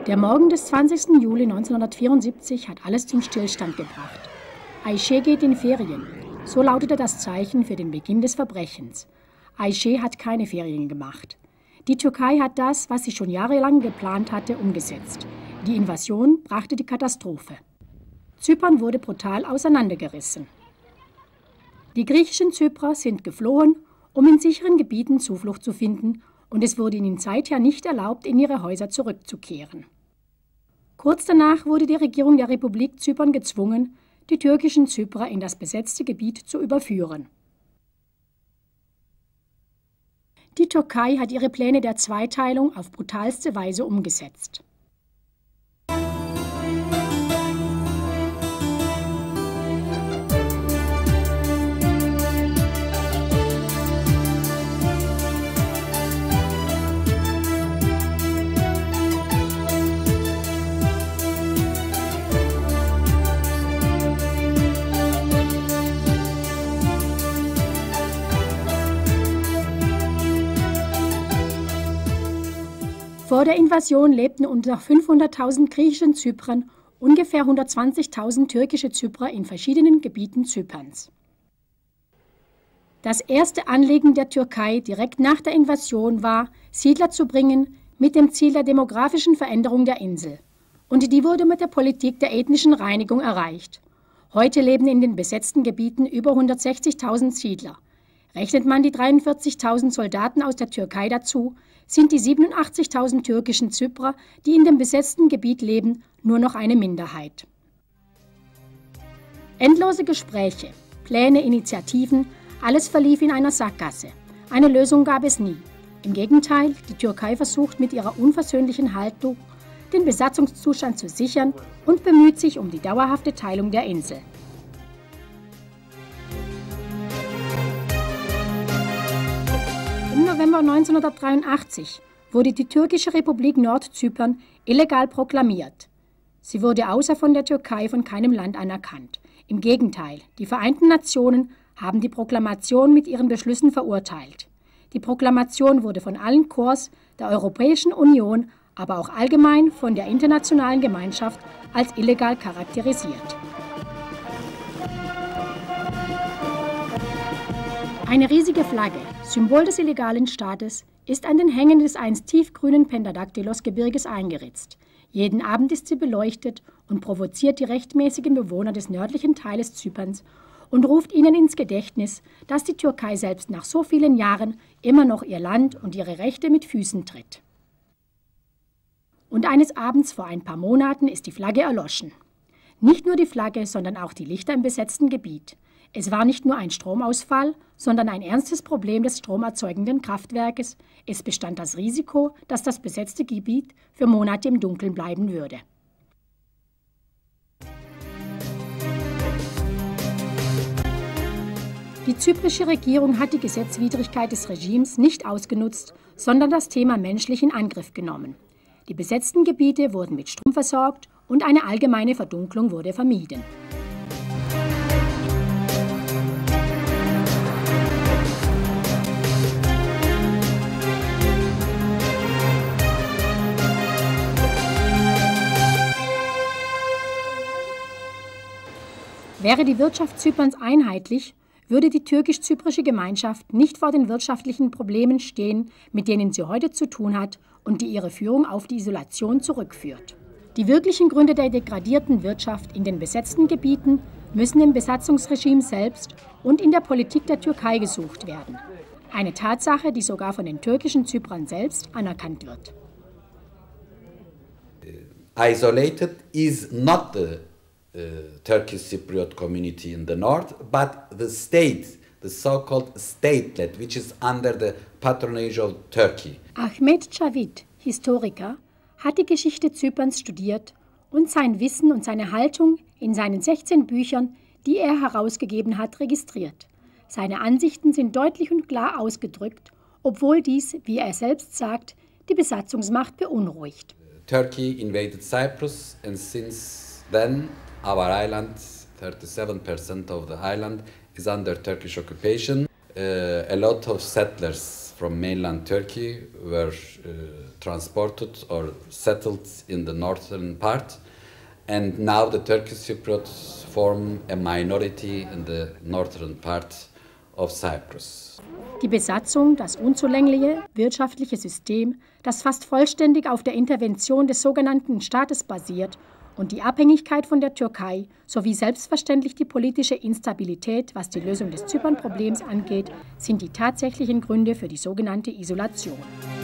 Der Morgen des 20. Juli 1974 hat alles zum Stillstand gebracht. Ayşe geht in Ferien. So lautete das Zeichen für den Beginn des Verbrechens. Ayşe hat keine Ferien gemacht. Die Türkei hat das, was sie schon jahrelang geplant hatte, umgesetzt. Die Invasion brachte die Katastrophe. Zypern wurde brutal auseinandergerissen. Die griechischen Zyprer sind geflohen, um in sicheren Gebieten Zuflucht zu finden, und es wurde ihnen seither nicht erlaubt, in ihre Häuser zurückzukehren. Kurz danach wurde die Regierung der Republik Zypern gezwungen, die türkischen Zyprer in das besetzte Gebiet zu überführen. Die Türkei hat ihre Pläne der Zweiteilung auf brutalste Weise umgesetzt. Vor der Invasion lebten unter 500.000 griechischen Zyprern ungefähr 120.000 türkische Zyprer in verschiedenen Gebieten Zyperns. Das erste Anliegen der Türkei direkt nach der Invasion war, Siedler zu bringen, mit dem Ziel der demografischen Veränderung der Insel. Und die wurde mit der Politik der ethnischen Reinigung erreicht. Heute leben in den besetzten Gebieten über 160.000 Siedler. Rechnet man die 43.000 Soldaten aus der Türkei dazu, sind die 87.000 türkischen Zyprer, die in dem besetzten Gebiet leben, nur noch eine Minderheit. Endlose Gespräche, Pläne, Initiativen, alles verlief in einer Sackgasse. Eine Lösung gab es nie. Im Gegenteil, die Türkei versucht mit ihrer unversöhnlichen Haltung, den Besatzungszustand zu sichern und bemüht sich um die dauerhafte Teilung der Insel. Im November 1983 wurde die türkische Republik Nordzypern illegal proklamiert. Sie wurde außer von der Türkei von keinem Land anerkannt. Im Gegenteil, die Vereinten Nationen haben die Proklamation mit ihren Beschlüssen verurteilt. Die Proklamation wurde von allen Korps der Europäischen Union, aber auch allgemein von der internationalen Gemeinschaft als illegal charakterisiert. Eine riesige Flagge, Symbol des illegalen Staates, ist an den Hängen des einst tiefgrünen Pentadaktylos-Gebirges eingeritzt. Jeden Abend ist sie beleuchtet und provoziert die rechtmäßigen Bewohner des nördlichen Teiles Zyperns und ruft ihnen ins Gedächtnis, dass die Türkei selbst nach so vielen Jahren immer noch ihr Land und ihre Rechte mit Füßen tritt. Und eines Abends vor ein paar Monaten ist die Flagge erloschen. Nicht nur die Flagge, sondern auch die Lichter im besetzten Gebiet. Es war nicht nur ein Stromausfall, sondern ein ernstes Problem des stromerzeugenden Kraftwerkes. Es bestand das Risiko, dass das besetzte Gebiet für Monate im Dunkeln bleiben würde. Die zyprische Regierung hat die Gesetzwidrigkeit des Regimes nicht ausgenutzt, sondern das Thema menschlich in Angriff genommen. Die besetzten Gebiete wurden mit Strom versorgt und eine allgemeine Verdunklung wurde vermieden. Wäre die Wirtschaft Zyperns einheitlich, würde die türkisch-zyprische Gemeinschaft nicht vor den wirtschaftlichen Problemen stehen, mit denen sie heute zu tun hat und die ihre Führung auf die Isolation zurückführt. Die wirklichen Gründe der degradierten Wirtschaft in den besetzten Gebieten müssen im Besatzungsregime selbst und in der Politik der Türkei gesucht werden. Eine Tatsache, die sogar von den türkischen Zyprern selbst anerkannt wird. Isolated is not the Turkish Cypriot community in the north, but the state, the so-called statelet, which is under the patronage of Turkey. Ahmet Cavit, Historiker, hat die Geschichte Zyperns studiert und sein Wissen und seine Haltung in seinen 16 Büchern, die er herausgegeben hat, registriert. Seine Ansichten sind deutlich und klar ausgedrückt, obwohl dies, wie er selbst sagt, die Besatzungsmacht beunruhigt. Turkey invaded Cyprus and since then our island, 37% of the island, is under Turkish occupation. A lot of settlers from mainland Turkey were transported or settled in the northern part, and now the Turkish Cypriots form a minority in the northern part of Cyprus. Die Besatzung, das unzulängliche wirtschaftliche System, das fast vollständig auf der Intervention des sogenannten Staates basiert, und die Abhängigkeit von der Türkei sowie selbstverständlich die politische Instabilität, was die Lösung des Zypern-Problems angeht, sind die tatsächlichen Gründe für die sogenannte Isolation.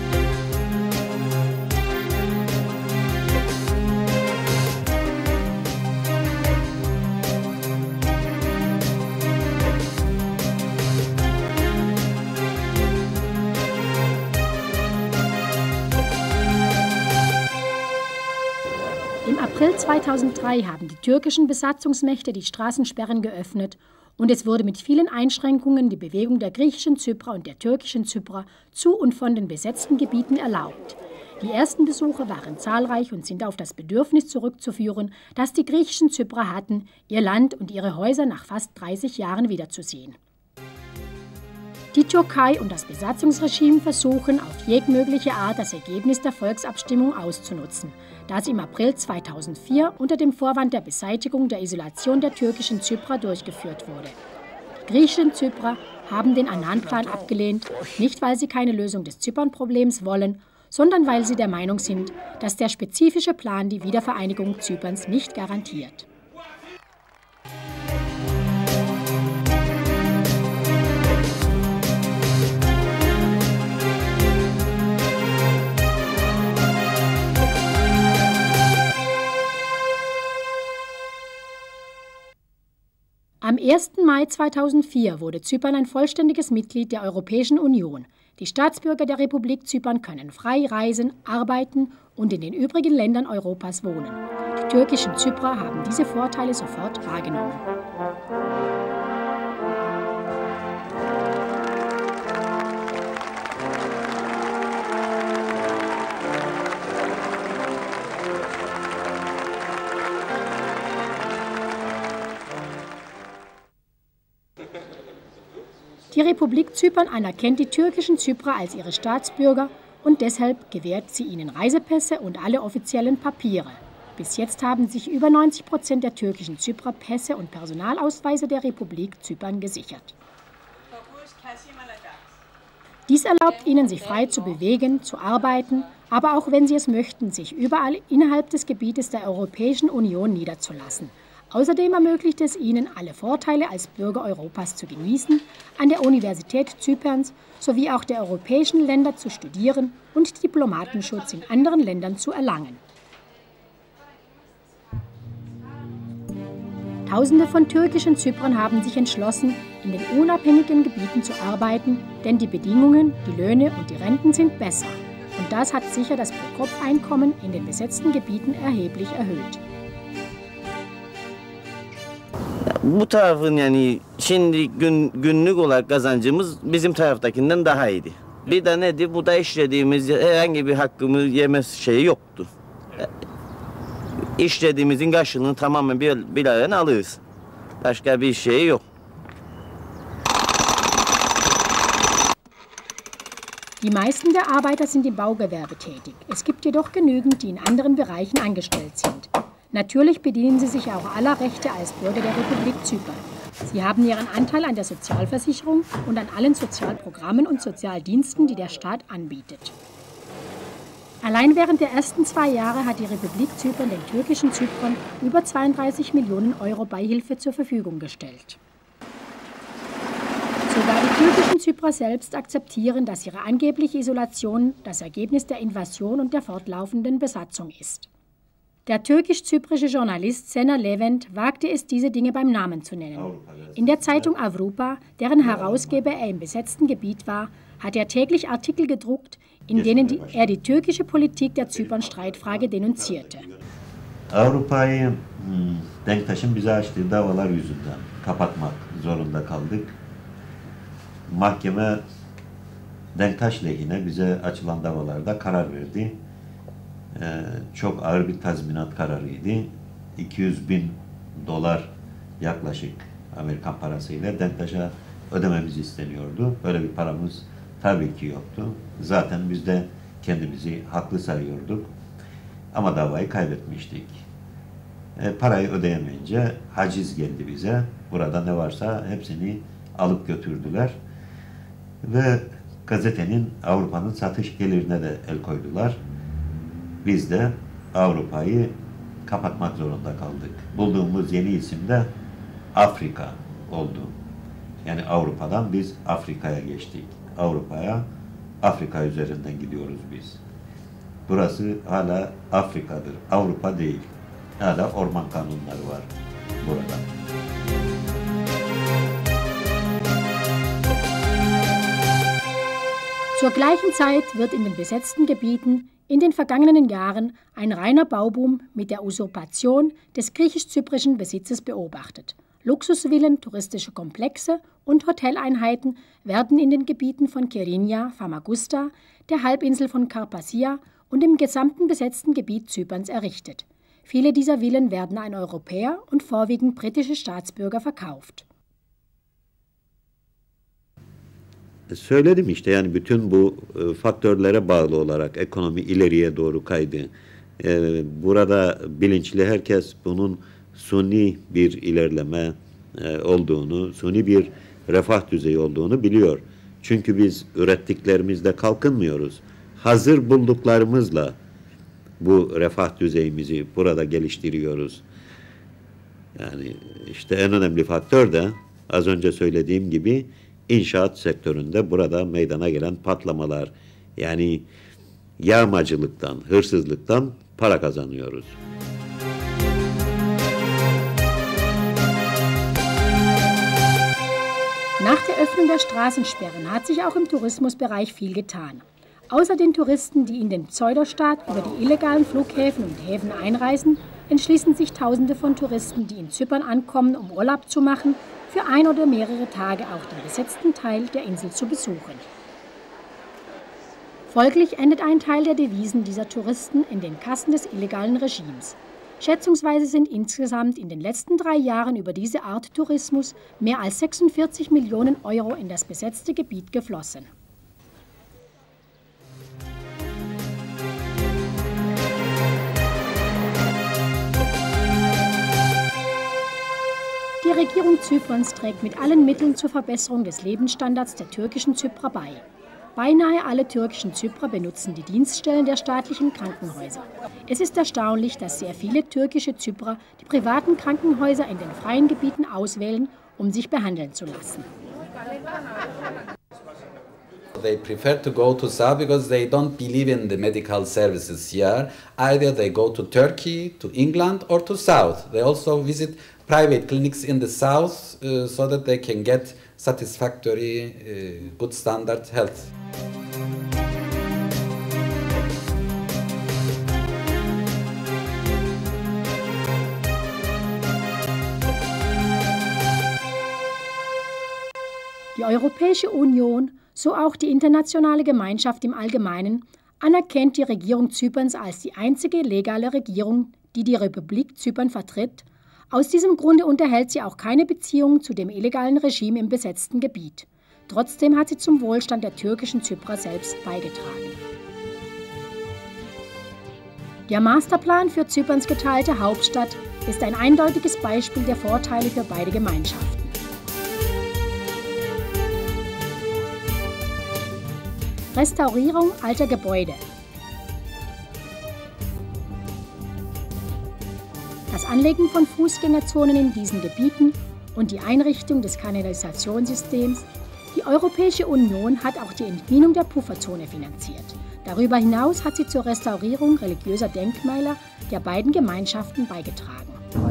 Im April 2003 haben die türkischen Besatzungsmächte die Straßensperren geöffnet und es wurde mit vielen Einschränkungen die Bewegung der griechischen Zyprer und der türkischen Zyprer zu und von den besetzten Gebieten erlaubt. Die ersten Besucher waren zahlreich und sind auf das Bedürfnis zurückzuführen, das die griechischen Zyprer hatten, ihr Land und ihre Häuser nach fast 30 Jahren wiederzusehen. Die Türkei und das Besatzungsregime versuchen auf jegmögliche Art das Ergebnis der Volksabstimmung auszunutzen, das im April 2004 unter dem Vorwand der Beseitigung der Isolation der türkischen Zyprer durchgeführt wurde. Die griechischen Zyprer haben den Annan-Plan abgelehnt, nicht weil sie keine Lösung des Zypern-Problems wollen, sondern weil sie der Meinung sind, dass der spezifische Plan die Wiedervereinigung Zyperns nicht garantiert. Am 1. Mai 2004 wurde Zypern ein vollständiges Mitglied der Europäischen Union. Die Staatsbürger der Republik Zypern können frei reisen, arbeiten und in den übrigen Ländern Europas wohnen. Die türkischen Zyprer haben diese Vorteile sofort wahrgenommen. Die Republik Zypern anerkennt die türkischen Zyprer als ihre Staatsbürger und deshalb gewährt sie ihnen Reisepässe und alle offiziellen Papiere. Bis jetzt haben sich über 90% der türkischen Zyprer Pässe und Personalausweise der Republik Zypern gesichert. Dies erlaubt ihnen, sich frei zu bewegen, zu arbeiten, aber auch, wenn sie es möchten, sich überall innerhalb des Gebietes der Europäischen Union niederzulassen. Außerdem ermöglicht es ihnen, alle Vorteile als Bürger Europas zu genießen, an der Universität Zyperns sowie auch der europäischen Länder zu studieren und Diplomatenschutz in anderen Ländern zu erlangen. Tausende von türkischen Zyprern haben sich entschlossen, in den unabhängigen Gebieten zu arbeiten, denn die Bedingungen, die Löhne und die Renten sind besser. Und das hat sicher das Pro-Kopf-Einkommen in den besetzten Gebieten erheblich erhöht. Bu tarafın yani şimdi günlük olarak kazancımız bizim taraftakinden daha iyiydi. Bir de nedir? Bu da işlediğimiz herhangi bir hakkımı yeme şeyi yoktu. İşlediğimizin karşılığını tamamen bir araya alırız. Başka bir şey yok. Die meisten der Arbeiter sind im Baugewerbe tätig. Es gibt jedoch genügend, die in anderen Bereichen angestellt sind. Natürlich bedienen sie sich auch aller Rechte als Bürger der Republik Zypern. Sie haben ihren Anteil an der Sozialversicherung und an allen Sozialprogrammen und Sozialdiensten, die der Staat anbietet. Allein während der ersten 2 Jahre hat die Republik Zypern den türkischen Zyprern über 32 Millionen Euro Beihilfe zur Verfügung gestellt. Sogar die türkischen Zyprer selbst akzeptieren, dass ihre angebliche Isolation das Ergebnis der Invasion und der fortlaufenden Besatzung ist. Der türkisch-zyprische Journalist Sena Levent wagte es, diese Dinge beim Namen zu nennen. In der Zeitung Avrupa, deren Herausgeber er im besetzten Gebiet war, hat er täglich Artikel gedruckt, in denen er die türkische Politik der Zypern-Streitfrage denunzierte. Avrupa'yı Denktaş'ın bize açtığı davalar yüzünden kapatmak zorunda kaldık. Mahkeme Denktaş lehine bize açılan davalarda karar verdi. Çok ağır bir tazminat kararıydı. 200.000 dolar yaklaşık Amerikan parasıyla Denktaş'a ödememiz isteniyordu. Böyle bir paramız Tabii ki yoktu. Zaten biz de kendimizi haklı sayıyorduk. Ama davayı kaybetmiştik. Parayı ödeyemeyince haciz geldi bize. Burada ne varsa hepsini alıp götürdüler. Ve gazetenin Avrupa'nın satış gelirine de el koydular. Biz de Avrupa'yı kapatmak zorunda kaldık. Bulduğumuz yeni isim de Afrika oldu. Yani Avrupa'dan biz Afrika'ya geçtik. Afrika üzerinden gidiyoruz biz. Burası hala Afrika'dır. Avrupa değil. Hala orman kanunları var burada. Zur gleichen Zeit wird in den besetzten Gebieten in den vergangenen Jahren ein reiner Bauboom mit der Usurpation des griechisch-zyprischen Besitzes beobachtet. Luxusvillen, touristische Komplexe und Hoteleinheiten werden in den Gebieten von Kyrenia, Famagusta, der Halbinsel von Karpassia und im gesamten besetzten Gebiet Zyperns errichtet. Viele dieser Villen werden an Europäer und vorwiegend britische Staatsbürger verkauft. Söyledim işte, yani bütün bu faktörlere bağlı olarak ekonomi ileriye doğru kaydı. Burada bilinçli herkes bunun suni bir ilerleme olduğunu, suni bir refah düzeyi olduğunu biliyor. Çünkü biz ürettiklerimizle kalkınmıyoruz. Hazır bulduklarımızla bu refah düzeyimizi burada geliştiriyoruz. Yani işte en önemli faktör de az önce söylediğim gibi İnşaat sektöründe burada meydana gelen patlamalar, yani yağmacılıktan, hırsızlıktan para kazanıyoruz. Nach der Öffnung der Straßensperren hat sich auch im Tourismusbereich viel getan. Außer den Touristen, die in den Pseudostaat über die illegalen Flughäfen und Häfen einreisen, entschließen sich Tausende von Touristen, die in Zypern ankommen, um Urlaub zu machen, für ein oder mehrere Tage auch den besetzten Teil der Insel zu besuchen. Folglich endet ein Teil der Devisen dieser Touristen in den Kassen des illegalen Regimes. Schätzungsweise sind insgesamt in den letzten 3 Jahren über diese Art Tourismus mehr als 46 Millionen Euro in das besetzte Gebiet geflossen. Die Regierung Zyperns trägt mit allen Mitteln zur Verbesserung des Lebensstandards der türkischen Zyprer bei. Beinahe alle türkischen Zyprer benutzen die Dienststellen der staatlichen Krankenhäuser. Es ist erstaunlich, dass sehr viele türkische Zyprer die privaten Krankenhäuser in den freien Gebieten auswählen, um sich behandeln zu lassen. They prefer to go to South because they don't believe in the medical services here. Either they go to Turkey, to England or to South. They also visit private clinics in the south so that they can get satisfactory, good standard health. Die Europäische Union, so auch die internationale Gemeinschaft im Allgemeinen, anerkennt die Regierung Zyperns als die einzige legale Regierung, die die Republik Zypern vertritt. Aus diesem Grunde unterhält sie auch keine Beziehungen zu dem illegalen Regime im besetzten Gebiet. Trotzdem hat sie zum Wohlstand der türkischen Zyprer selbst beigetragen. Der Masterplan für Zyperns geteilte Hauptstadt ist ein eindeutiges Beispiel der Vorteile für beide Gemeinschaften. Restaurierung alter Gebäude. Das Anlegen von Fußgängerzonen in diesen Gebieten und die Einrichtung des Kanalisationssystems. Die Europäische Union hat auch die Entminung der Pufferzone finanziert. Darüber hinaus hat sie zur Restaurierung religiöser Denkmäler der beiden Gemeinschaften beigetragen.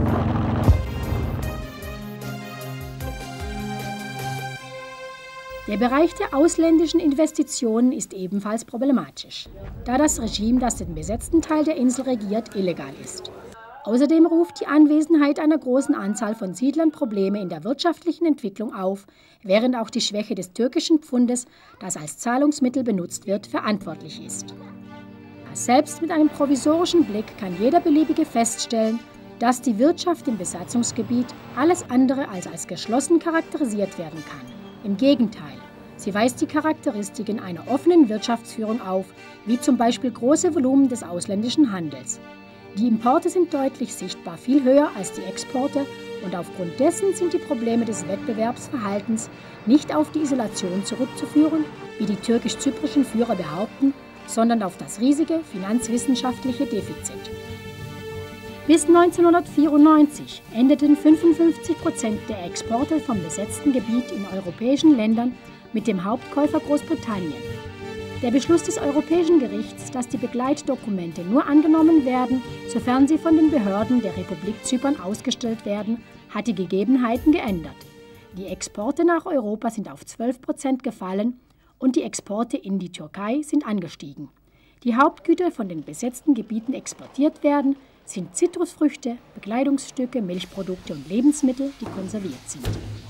Der Bereich der ausländischen Investitionen ist ebenfalls problematisch, da das Regime, das den besetzten Teil der Insel regiert, illegal ist. Außerdem ruft die Anwesenheit einer großen Anzahl von Siedlern Probleme in der wirtschaftlichen Entwicklung auf, während auch die Schwäche des türkischen Pfundes, das als Zahlungsmittel benutzt wird, verantwortlich ist. Selbst mit einem provisorischen Blick kann jeder Beliebige feststellen, dass die Wirtschaft im Besatzungsgebiet alles andere als geschlossen charakterisiert werden kann. Im Gegenteil, Sie weist die Charakteristiken einer offenen Wirtschaftsführung auf, wie zum Beispiel große Volumen des ausländischen Handels. Die Importe sind deutlich sichtbar viel höher als die Exporte und aufgrund dessen sind die Probleme des Wettbewerbsverhaltens nicht auf die Isolation zurückzuführen, wie die türkisch-zyprischen Führer behaupten, sondern auf das riesige finanzwissenschaftliche Defizit. Bis 1994 endeten 55% der Exporte vom besetzten Gebiet in europäischen Ländern mit dem Hauptkäufer Großbritannien. Der Beschluss des Europäischen Gerichts, dass die Begleitdokumente nur angenommen werden, sofern sie von den Behörden der Republik Zypern ausgestellt werden, hat die Gegebenheiten geändert. Die Exporte nach Europa sind auf 12% gefallen und die Exporte in die Türkei sind angestiegen. Die Hauptgüter von den besetzten Gebieten exportiert werden, sind Zitrusfrüchte, Bekleidungsstücke, Milchprodukte und Lebensmittel, die konserviert sind.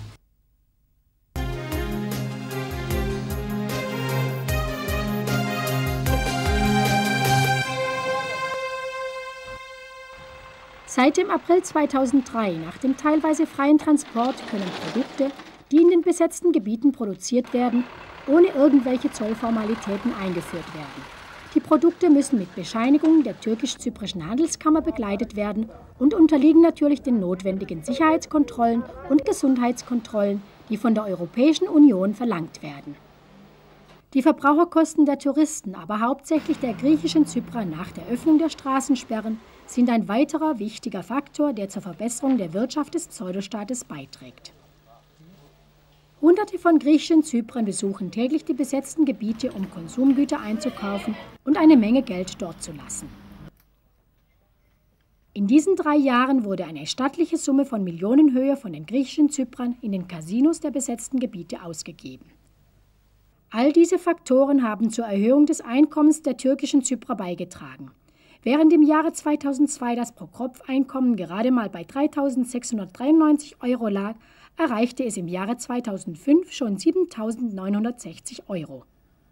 Seit dem April 2003, nach dem teilweise freien Transport, können Produkte, die in den besetzten Gebieten produziert werden, ohne irgendwelche Zollformalitäten eingeführt werden. Die Produkte müssen mit Bescheinigung der türkisch-zyprischen Handelskammer begleitet werden und unterliegen natürlich den notwendigen Sicherheitskontrollen und Gesundheitskontrollen, die von der Europäischen Union verlangt werden. Die Verbraucherkosten der Touristen, aber hauptsächlich der griechischen Zyprer nach der Öffnung der Straßensperren, sind ein weiterer wichtiger Faktor, der zur Verbesserung der Wirtschaft des Pseudostaates beiträgt. Hunderte von griechischen Zyprern besuchen täglich die besetzten Gebiete, um Konsumgüter einzukaufen und eine Menge Geld dort zu lassen. In diesen 3 Jahren wurde eine stattliche Summe von Millionenhöhe von den griechischen Zyprern in den Casinos der besetzten Gebiete ausgegeben. All diese Faktoren haben zur Erhöhung des Einkommens der türkischen Zyprer beigetragen. Während im Jahre 2002 das Pro-Kopf-Einkommen gerade mal bei 3.693 € lag, erreichte es im Jahre 2005 schon 7.960 €.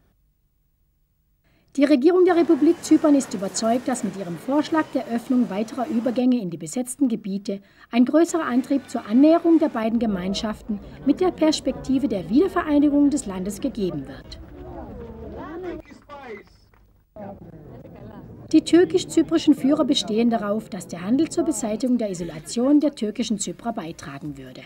Die Regierung der Republik Zypern ist überzeugt, dass mit ihrem Vorschlag der Öffnung weiterer Übergänge in die besetzten Gebiete ein größerer Antrieb zur Annäherung der beiden Gemeinschaften mit der Perspektive der Wiedervereinigung des Landes gegeben wird. Die türkisch-zyprischen Führer bestehen darauf, dass der Handel zur Beseitigung der Isolation der türkischen Zyprer beitragen würde.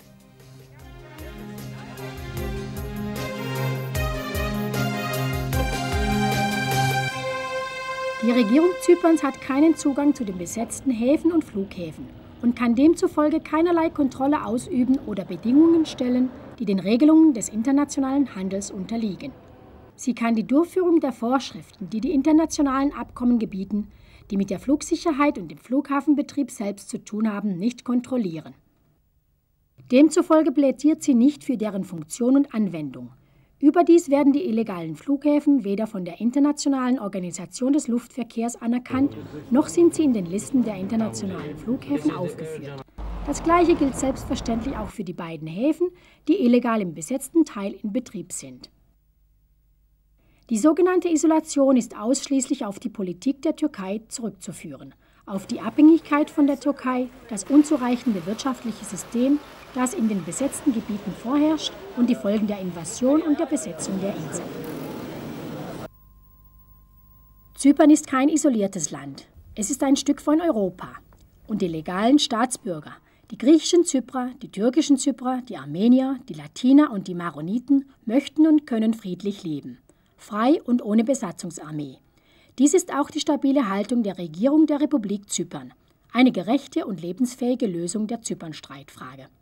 Die Regierung Zyperns hat keinen Zugang zu den besetzten Häfen und Flughäfen und kann demzufolge keinerlei Kontrolle ausüben oder Bedingungen stellen, die den Regelungen des internationalen Handels unterliegen. Sie kann die Durchführung der Vorschriften, die die internationalen Abkommen gebieten, die mit der Flugsicherheit und dem Flughafenbetrieb selbst zu tun haben, nicht kontrollieren. Demzufolge plädiert sie nicht für deren Funktion und Anwendung. Überdies werden die illegalen Flughäfen weder von der Internationalen Organisation des Luftverkehrs anerkannt, noch sind sie in den Listen der internationalen Flughäfen aufgeführt. Das Gleiche gilt selbstverständlich auch für die beiden Häfen, die illegal im besetzten Teil in Betrieb sind. Die sogenannte Isolation ist ausschließlich auf die Politik der Türkei zurückzuführen, auf die Abhängigkeit von der Türkei, das unzureichende wirtschaftliche System, das in den besetzten Gebieten vorherrscht, und die Folgen der Invasion und der Besetzung der Insel. Zypern ist kein isoliertes Land. Es ist ein Stück von Europa. Und die legalen Staatsbürger, die griechischen Zyprer, die türkischen Zyprer, die Armenier, die Latiner und die Maroniten möchten und können friedlich leben. Frei und ohne Besatzungsarmee. Dies ist auch die stabile Haltung der Regierung der Republik Zypern. Eine gerechte und lebensfähige Lösung der Zypern-Streitfrage.